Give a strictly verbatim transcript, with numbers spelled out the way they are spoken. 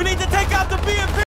We need to take out the B and P.